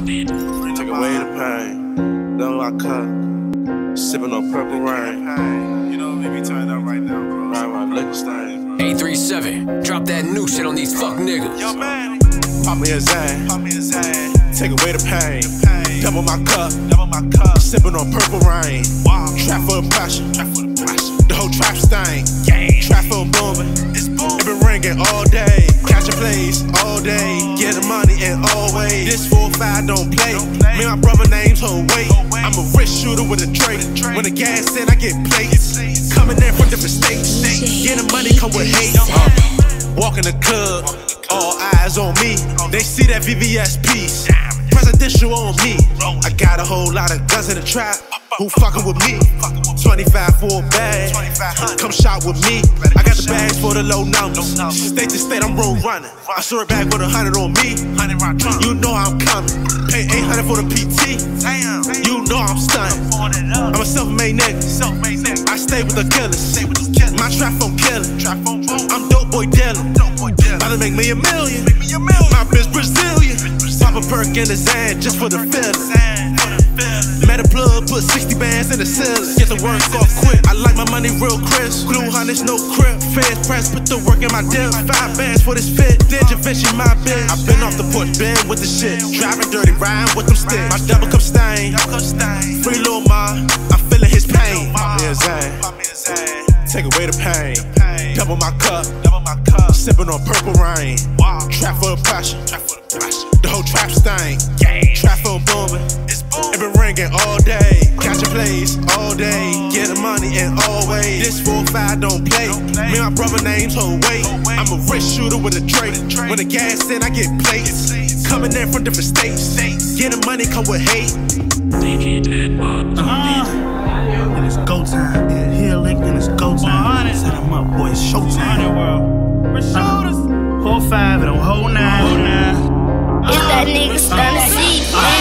Take away the pain. Know I cut. Sipping on purple rain. You know, maybe turn up right now, bro. Right around liquor stain. 837, drop that new shit on these fuck niggas. Yo, man. Pop me a Zan. Take away the pain. Double my cup. Sipping on purple rain. Trap for the passion. The whole trap stain. Trap for booming. It been ringing all day. Catching plays all day. Getting money in all ways. This 4-5 don't play. Me and my brother names hold weight. I'm a wrist shooter with a tray. When the gas in, I get plates. Coming in from different states. Getting money come with hate. Walk in the club, all eyes on me. They see that VVS piece. Presidential on me. I got a whole lot of guns in the trap. Who fucking with me? 25 for a bag. Come shop with me. I got the bags for the low numbers. State to state, I'm road running. I saw it back with 100 on me. You know I'm coming. Pay 800 for the PT. You know I'm stunning. I'm a self-made nigga. I stay with the killers. My trap phone killing. I'm dope boy dealing. About to make me a million. My bitch Brazilian. Pop a perk in the Zan just for the feeling. Met a plug, put 60 bands in the ceiling. Get the work off quick. I like my money real crisp. Glue harness, no crib. Fast press, put the work in my dip. 5 bands for this fit. Then Javinci my bitch. I been off the porch, been with the shit. Driving dirty, riding with them sticks. My double cup stain. Free Lil Ma, I'm feeling his pain. Pop me a Zan. Take away the pain. Double my cup. Sipping on purple rain. Trap for the passion. The whole trap stain. Trap for booming. It been ringing all day. Catching plays all day. Getting money in all ways. This 4-5 don't play. Me and my brother names hold weight. I'm a wrist shooter with a tray. When the gas in, I get plates. Coming in from different states. Getting money come with hate. And it's go time. Yeah, here linked and it's go time. Set them up, boy. It's show time. We're shooters. 4-5 and a whole 9. It's that nigga Stunna C.